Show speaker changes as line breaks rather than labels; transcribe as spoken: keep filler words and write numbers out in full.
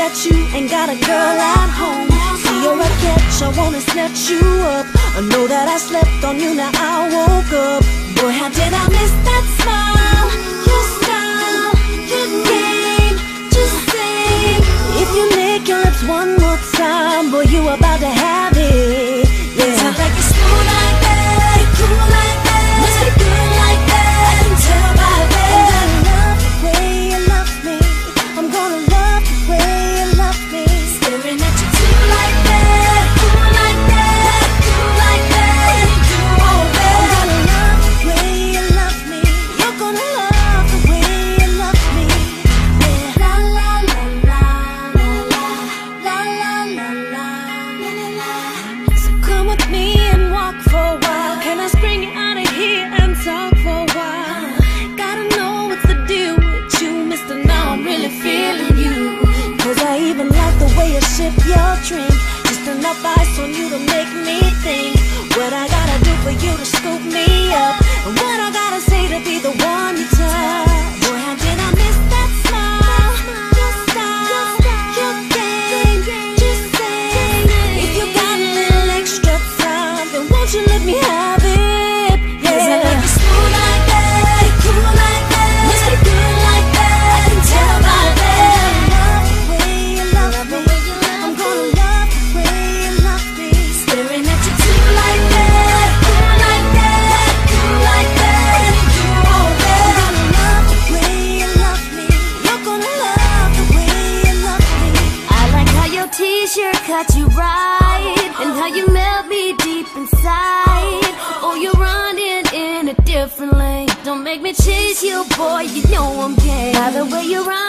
that you ain't got a girl at home. See you're a catch, I wanna snatch you up. I know that I slept on you, now I woke up. Boy, how did I miss that smile? Your style, your game, just sing. If you lick your lips one more time, boy, you about to have it. Yeah, sounds like you're smooth like that, cool like that, must be good like that, I can tell by that. I'm gonna love the way you love me, I'm gonna love the way you love me. Staring at you too like that, cool like that, cool like that, you do all that. I'm gonna love the way you love me, you're gonna love the way you love me. Yeah. La la la la la la la la la la la la. So come with me and walk for a while. Can I bring you out of here and talk for a while? Gotta know what's the deal with you, mister. Now I'm really feeling you. Cause I even like the way you sip your drink. Just enough ice on you to make me think what I gotta do for you to scoop me up, and what I gotta say to be the one you touch. Boy, how did I miss that smile? Your style, your game, just sing. If you got a little extra time, then won't you let me have it? Yeah, cause I like you smooth like that, cool like that, must be good like that, I can tell by that. Love the way you love me, I'm gonna love the way you love me. Staring at you too like that, cool like that, cool like that, you do all that. I'm gonna love the way you love me, you're gonna love the way you love me.
I like how your t-shirt cut you right, and how you melt me deep inside. Oh, you're running in a different lane. Don't make me chase you, boy, you know I'm gay. By the way you run